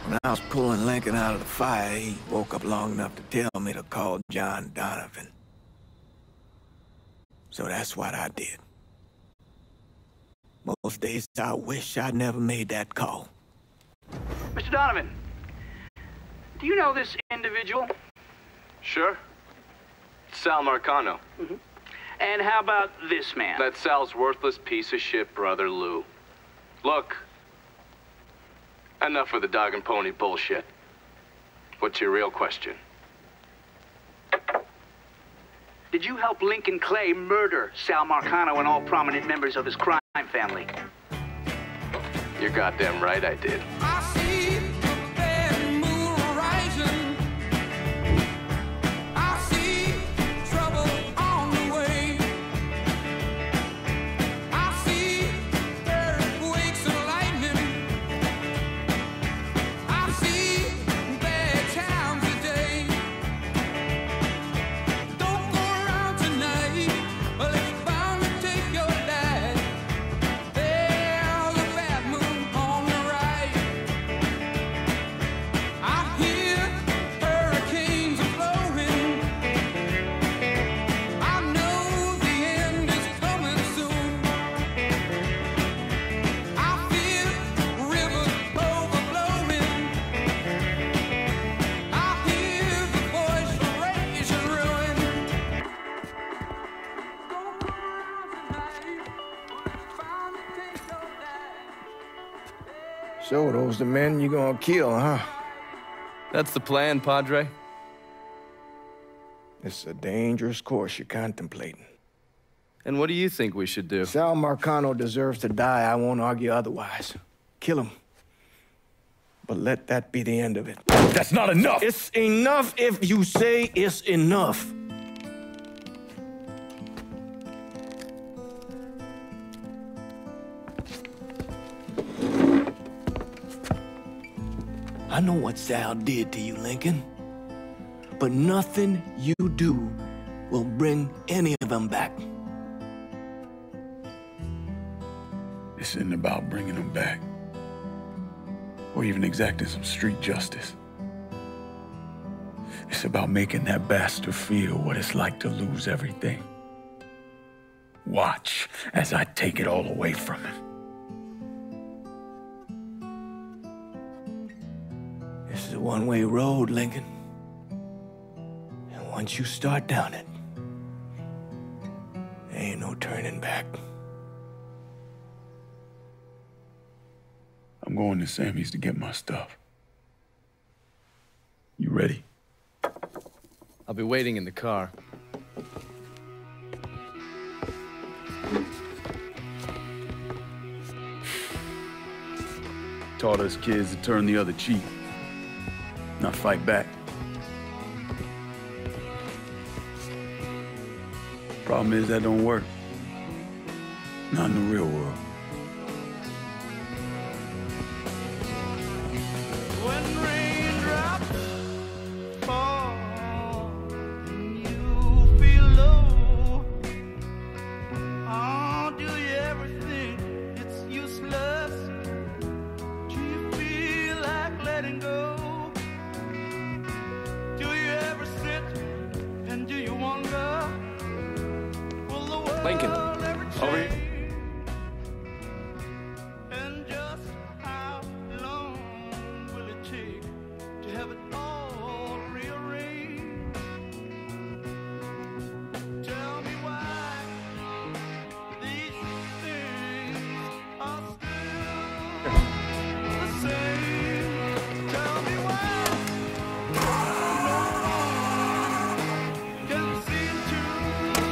When I was pulling Lincoln out of the fire, he woke up long enough to tell me to call John Donovan. So that's what I did. Most days I wish I'd never made that call. Mr. Donovan, do you know this individual? Sure. Sal Marcano. Mm-hmm. And how about this man? That's Sal's worthless piece of shit brother, Lou. Look, enough of the dog and pony bullshit. What's your real question? Did you help Lincoln Clay murder Sal Marcano and all prominent members of his crime family? You're goddamn right I did. I see the moon rising. I see trouble on the way. I see earthquakes and lightning. I see bad times today. Don't go around tonight, but it's bound to take your life. There's a bad moon on the right. I hear hurricanes are blowing. I know the end is coming soon. I feel rivers overflowing. I hear the voice of rage and ruin. Don't go around tonight, but it's bound to take your life. So those the men you gonna kill, huh? That's the plan, Padre. It's a dangerous course you're contemplating. And what do you think we should do? Sal Marcano deserves to die. I won't argue otherwise. Kill him. But let that be the end of it. That's not enough! It's enough if you say it's enough. I know what Sal did to you, Lincoln. But nothing you do will bring any of them back. This isn't about bringing them back. Or even exacting some street justice. It's about making that bastard feel what it's like to lose everything. Watch as I take it all away from him. This is a one-way road, Lincoln. And once you start down it, there ain't no turning back. I'm going to Sammy's to get my stuff. You ready? I'll be waiting in the car. Taught us kids to turn the other cheek, not fight back. Problem is that don't work. Not in the real world. When raindrops fall and you feel low, oh, do you ever think it's useless? Do you feel like letting go? Do you ever sit and do you wonder, will the world Lincoln, ever over here. change? And just how long will it take to have it all rearranged? Tell me why these things are still the same. Tell me why no one can seem to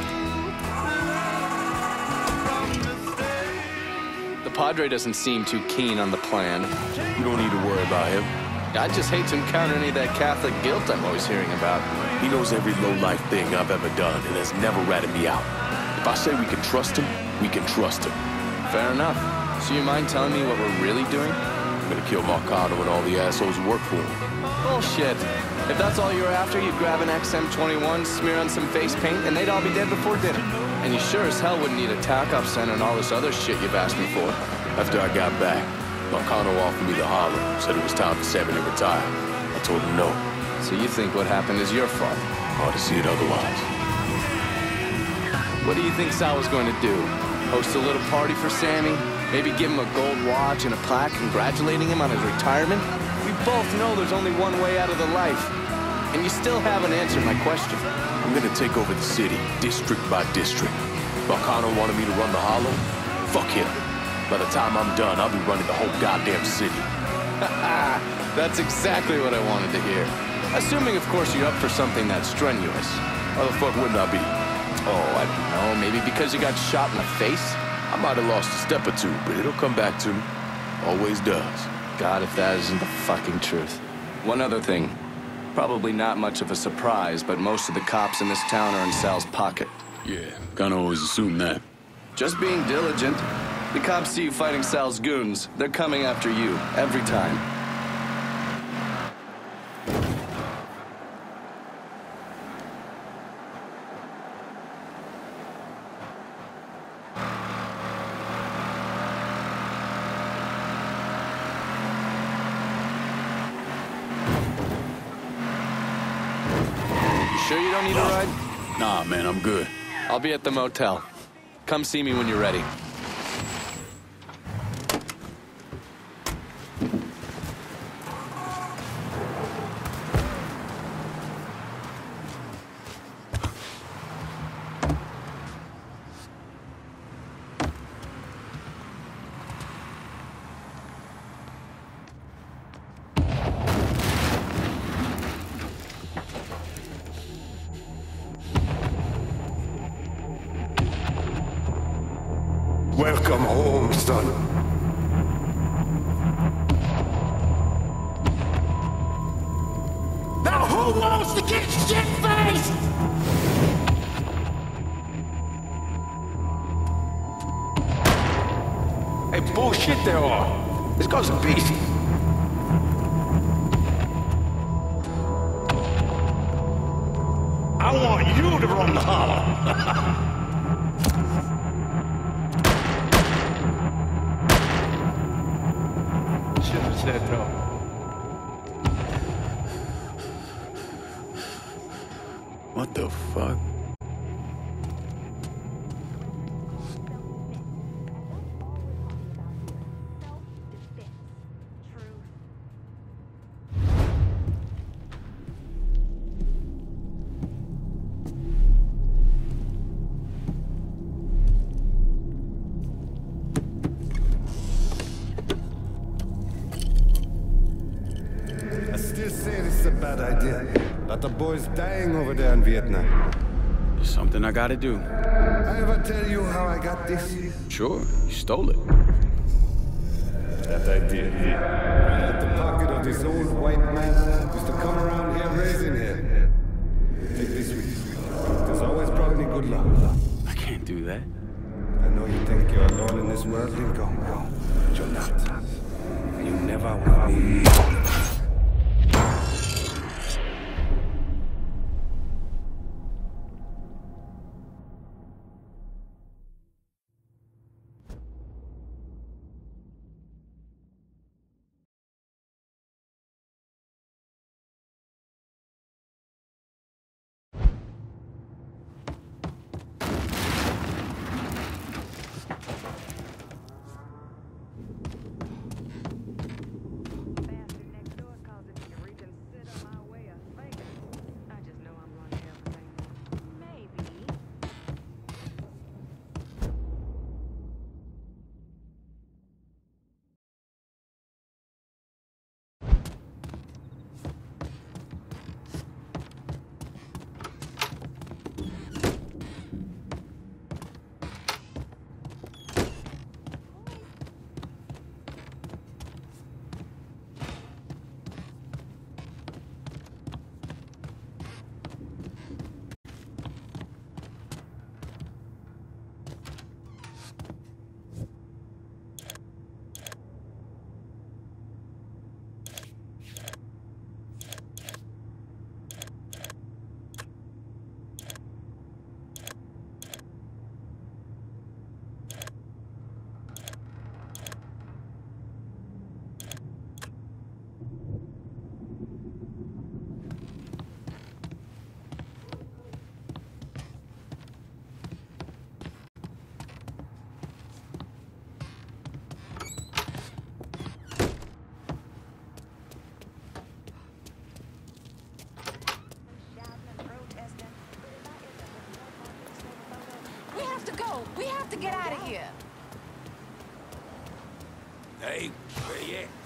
learn from mistakes. The Padre doesn't seem too keen on the plan. You don't need to worry about him. I just hate to encounter any of that Catholic guilt I'm always hearing about. He knows every low-life thing I've ever done and has never ratted me out. If I say we can trust him, we can trust him. Fair enough. So you mind telling me what we're really doing? I'm gonna kill Marcano and all the assholes who work for him. Bullshit. If that's all you were after, you'd grab an XM21, smear on some face paint, and they'd all be dead before dinner. And And you sure as hell wouldn't need a tack-up center and all this other shit you've asked me for. After I got back, Marcano offered me the hollow, said it was time for Sammy to retire. I told him no. So you think what happened is your fault? Hard to see it otherwise. What do you think Sal was going to do? Host a little party for Sammy? Maybe give him a gold watch and a plaque congratulating him on his retirement? We both know there's only one way out of the life. And you still haven't answered my question. I'm gonna take over the city, district by district. Marcano wanted me to run the hollow? Fuck him. By the time I'm done, I'll be running the whole goddamn city. That's exactly what I wanted to hear. Assuming, of course, you're up for something that's strenuous. How the fuck wouldn't I be? Oh, I don't know. Maybe because you got shot in the face? I might have lost a step or two, but it'll come back to me. Always does. God, if that isn't the fucking truth. One other thing. Probably not much of a surprise, but most of the cops in this town are in Sal's pocket. Yeah, kinda always assumed that. Just being diligent. The cops see you fighting Sal's goons. They're coming after you, every time. Sure you don't need a ride? Nah, man, I'm good. I'll be at the motel. Come see me when you're ready. Welcome home, son. Now who wants to get shit-faced? Hey, bullshit they are. This guy's a beast. I want you to run the hollow. Should have said no. What the fuck? I still say this is a bad idea. But the boys dying over there in Vietnam. It's something I gotta do. I ever tell you how I got this? Sure, you stole it. That idea here. At the pocket of this old white man used to come around here raising hell. Take this with you. There's always brought me good luck. I can't do that. I know you think you're alone in this world, Lincoln. But you're not. And you never will be. have to go. We have to get out of here. Hey, where you at?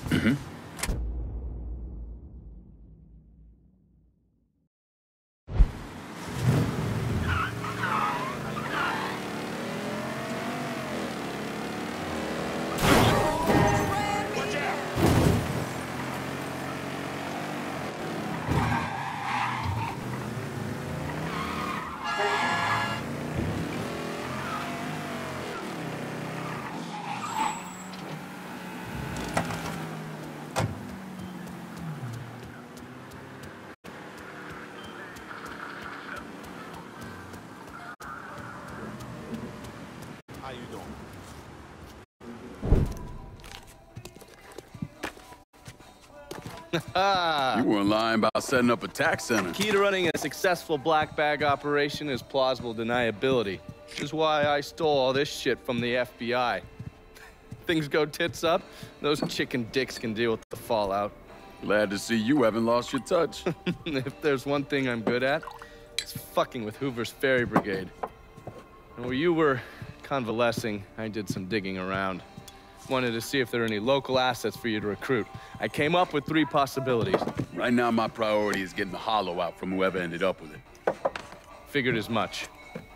You weren't lying about setting up a tax center. Key to running a successful black bag operation is plausible deniability. Which is why I stole all this shit from the FBI. Things go tits up, those chicken dicks can deal with the fallout. Glad to see you haven't lost your touch. If there's one thing I'm good at, it's fucking with Hoover's Ferry Brigade. And while you were convalescing, I did some digging around. Wanted to see if there are any local assets for you to recruit. I came up with 3 possibilities. Right now, my priority is getting the hollow out from whoever ended up with it. Figured as much.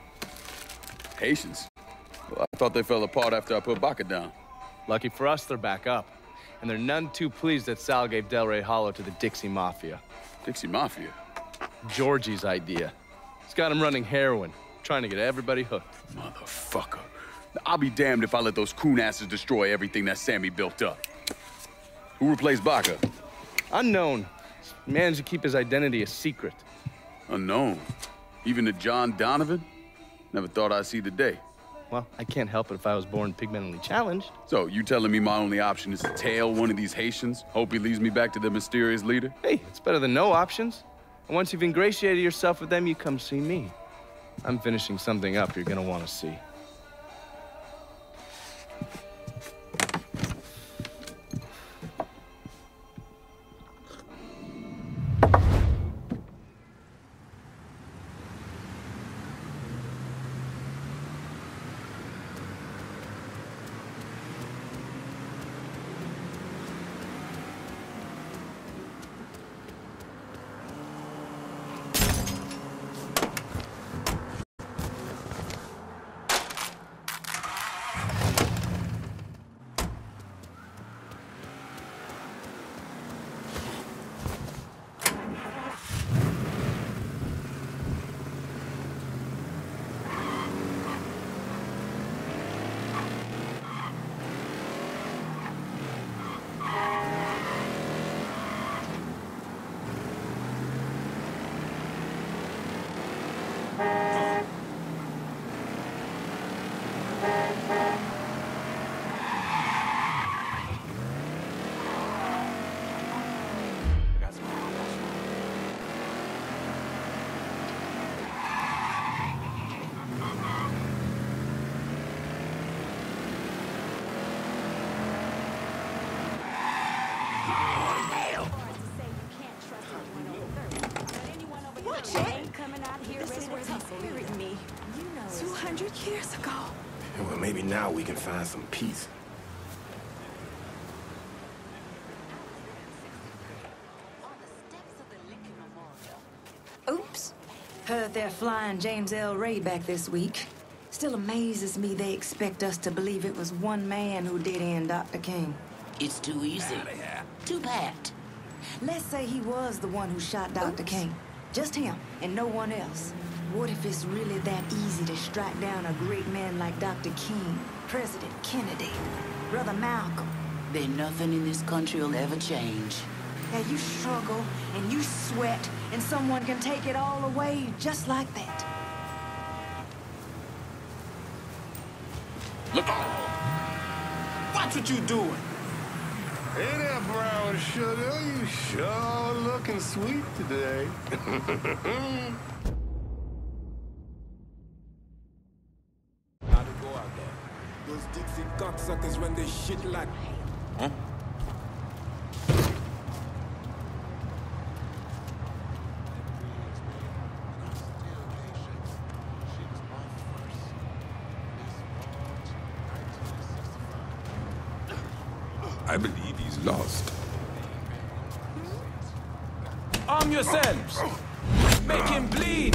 Haitians? Well, I thought they fell apart after I put Baca down. Lucky for us, they're back up. And they're none too pleased that Sal gave Delray Hollow to the Dixie Mafia. Dixie Mafia? Georgie's idea. He's got him running heroin, trying to get everybody hooked. Motherfucker. I'll be damned if I let those coon asses destroy everything that Sammy built up. Who replaced Baca? Unknown. He managed to keep his identity a secret. Unknown? Even to John Donovan? Never thought I'd see the day. Well, I can't help it if I was born pigmentally challenged. So, you telling me my only option is to tail one of these Haitians? Hope he leads me back to the mysterious leader? Hey, it's better than no options. And once you've ingratiated yourself with them, you come see me. I'm finishing something up you're gonna want to see. Me. 200 years ago. Well, maybe now we can find some peace. Oops. Heard they're flying James L. Ray back this week. Still amazes me they expect us to believe it was one man who did end Dr. King. It's too easy. Too bad. Let's say he was the one who shot Dr. King. Just him and no one else. What if it's really that easy to strike down a great man like Dr. King, President Kennedy, Brother Malcolm? Then nothing in this country will ever change. Yeah, you struggle and you sweat and someone can take it all away just like that. Look on! Watch what you doing! Hey there, brown sugar. You sure looking sweet today. Those Dixie cocksuckers run this shit like... Huh? I believe he's lost. Arm yourselves! Make him bleed!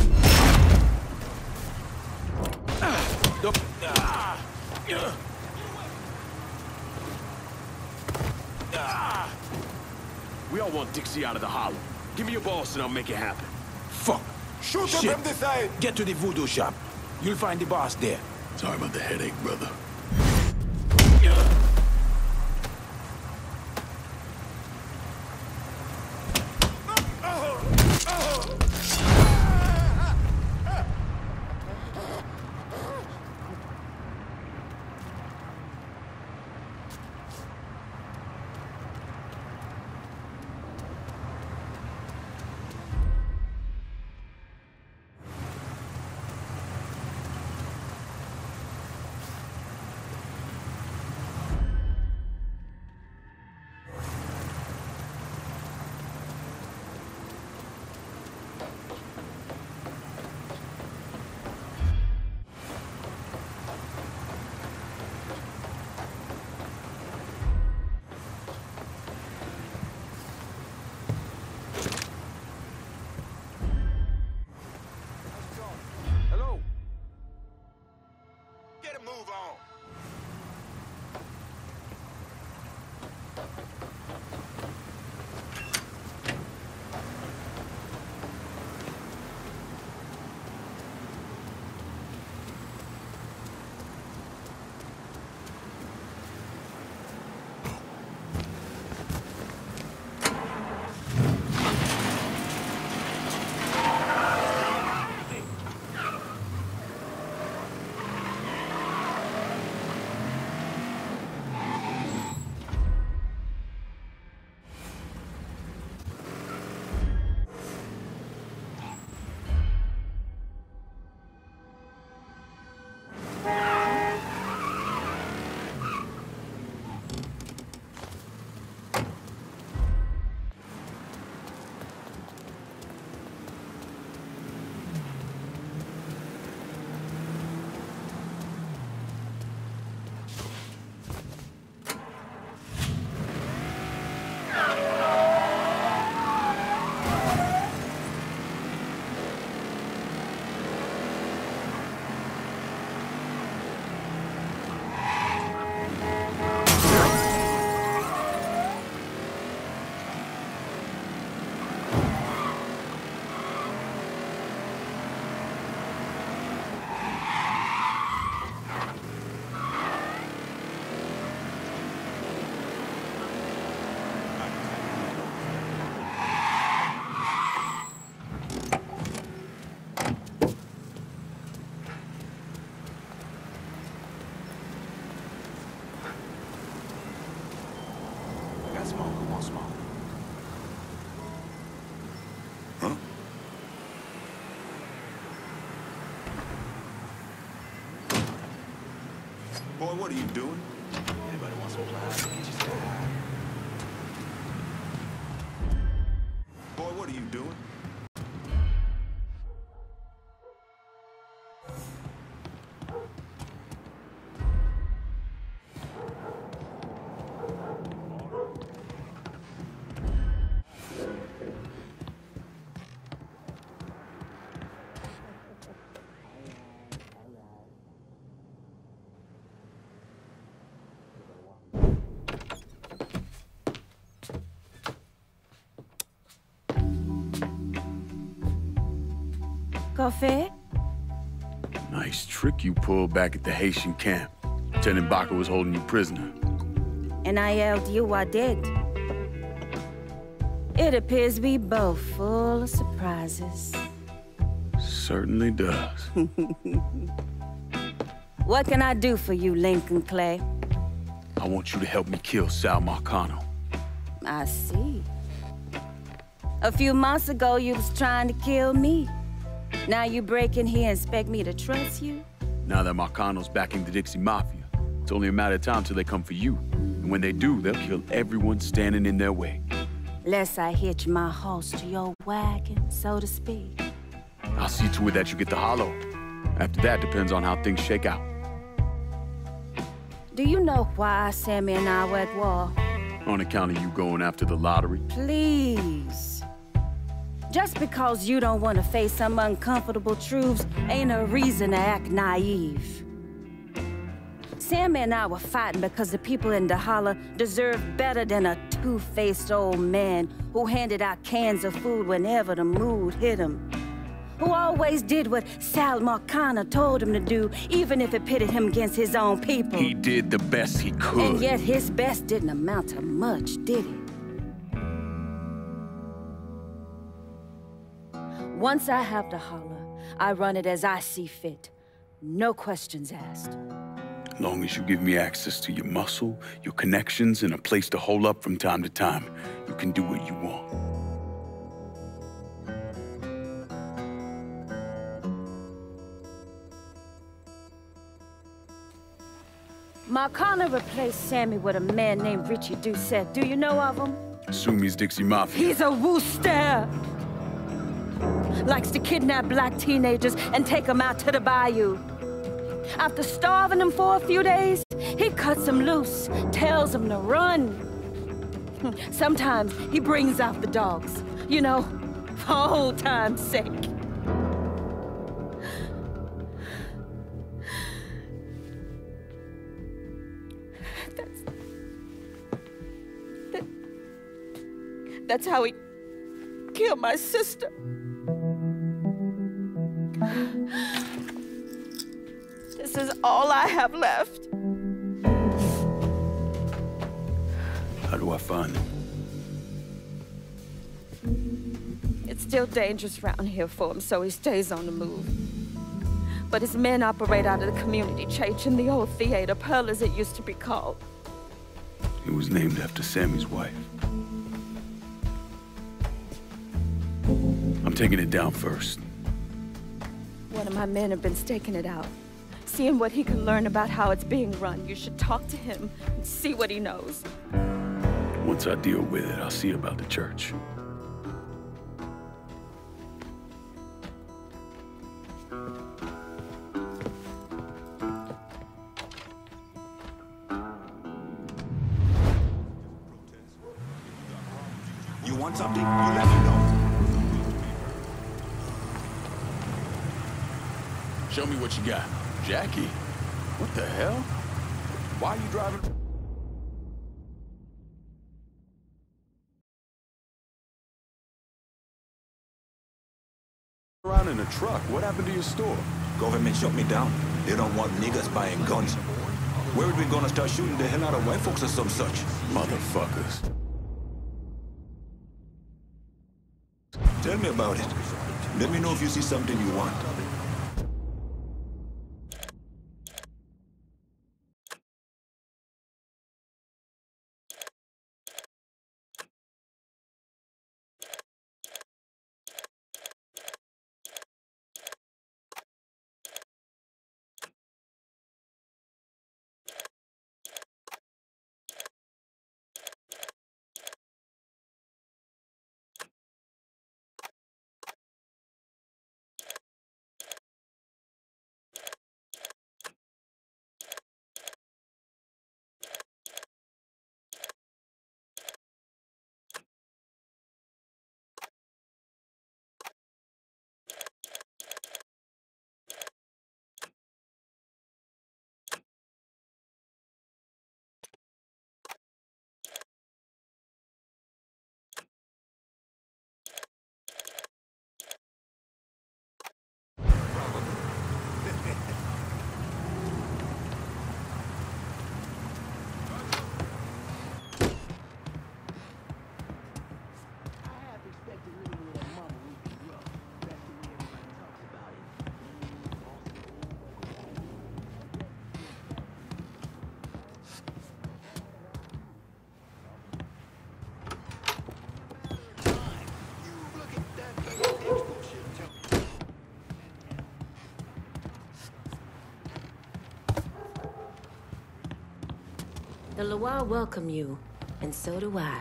We all want Dixie out of the hollow. Give me your boss and I'll make it happen. Fuck! Shoot Shit. him from the side! Get to the voodoo shop. You'll find the boss there. Sorry about the headache, brother. Move on. Boy, what are you doing? Anybody wants some flowers? Get your stuff. Boy, what are you doing? Coffee? Nice trick you pulled back at the Haitian camp. Lieutenant Baca was holding you prisoner. And I yelled you I did. It appears we both full of surprises. Certainly does. What can I do for you, Lincoln Clay? I want you to help me kill Sal Marcano. I see. A few months ago, you was trying to kill me. Now you break in here and expect me to trust you? Now that Marcano's backing the Dixie Mafia, it's only a matter of time till they come for you. And when they do, they'll kill everyone standing in their way. Lest I hitch my horse to your wagon, so to speak. I'll see to it that you get the hollow. After that, depends on how things shake out. Do you know why Sammy and I were at war? On account of you going after the lottery? Please. Just because you don't want to face some uncomfortable truths ain't a reason to act naive. Sammy and I were fighting because the people in Dahala deserve better than a two-faced old man who handed out cans of food whenever the mood hit him. Who always did what Sal Marcana told him to do, even if it pitted him against his own people. He did the best he could. And yet his best didn't amount to much, did it? Once I have Dahala, I run it as I see fit. No questions asked. As long as you give me access to your muscle, your connections, and a place to hole up from time to time, you can do what you want. Marcana replaced Sammy with a man named Richie Doucette. Do you know of him? Assume he's Dixie Mafia. He's a wooster! Likes to kidnap black teenagers and take them out to the bayou. After starving them for a few days, he cuts them loose, tells them to run. Sometimes he brings out the dogs, you know, for old time's sake. That's how he killed my sister. This is all I have left. How do I find him? It's still dangerous around here for him, so he stays on the move. But his men operate out of the community church in the old theater, Pearl as it used to be called. It was named after Sammy's wife. I'm taking it down first. One of my men have been staking it out. Seeing what he can learn about how it's being run. You should talk to him and see what he knows. Once I deal with it, I'll see about the church. You want something? You let me know. Show me what you got. Jackie? What the hell? Why are you driving? Around in a truck. What happened to your store? Government shut me down. They don't want niggas buying guns. Where are we gonna start shooting the hell out of white folks or some such? Motherfuckers. Tell me about it. Let me know if you see something you want. The Loire welcome you, and so do I.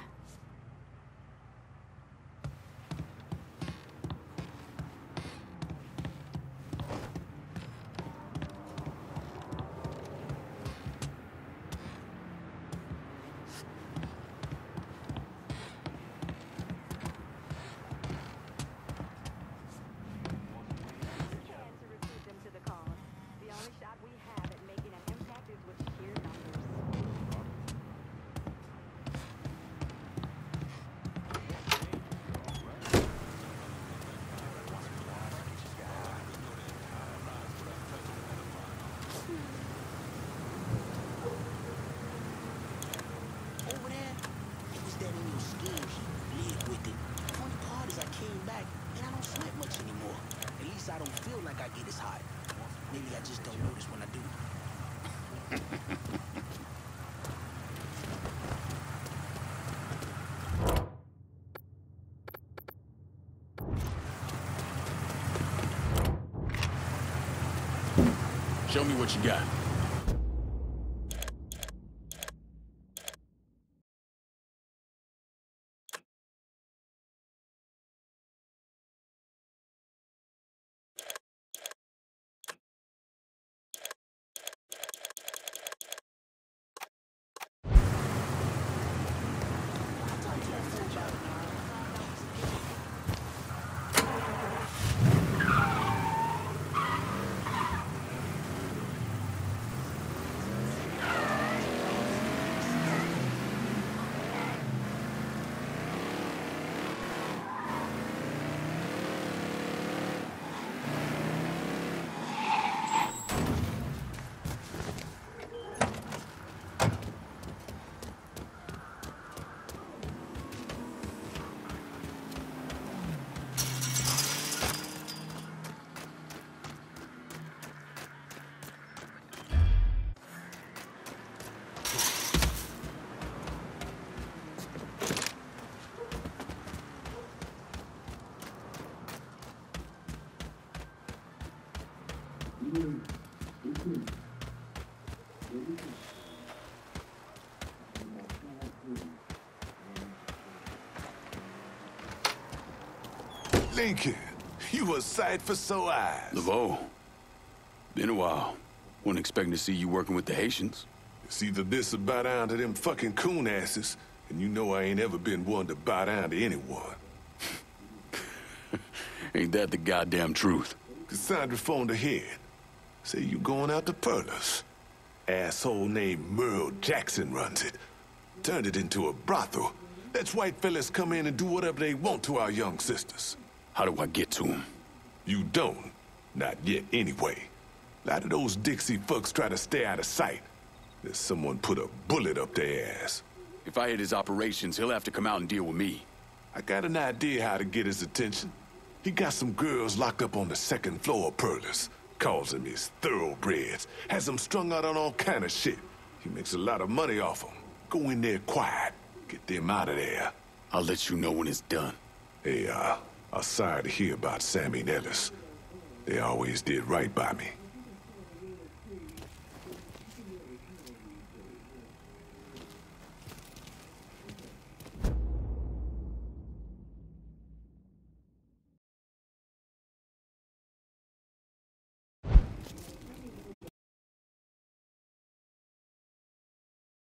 Show me what you got. Lincoln, you a sight for sore eyes. Laveau, been a while. Wasn't expecting to see you working with the Haitians. It's either this or bow down to them fucking coon asses, and you know I ain't ever been one to bow down to anyone. Ain't that the goddamn truth? Cassandra phoned ahead. Say you going out to Perlas. Asshole named Merle Jackson runs it. Turned it into a brothel. Lets white fellas come in and do whatever they want to our young sisters. How do I get to him? You don't. Not yet, anyway. A lot of those Dixie fucks try to stay out of sight. There's someone put a bullet up their ass. If I hit his operations, he'll have to come out and deal with me. I got an idea how to get his attention. He got some girls locked up on the second floor of Perlas. Calls them his thoroughbreds. Has them strung out on all kind of shit. He makes a lot of money off them. Go in there quiet. Get them out of there. I'll let you know when it's done. Hey, I'm sorry to hear about Sammy and Ellis. They always did right by me.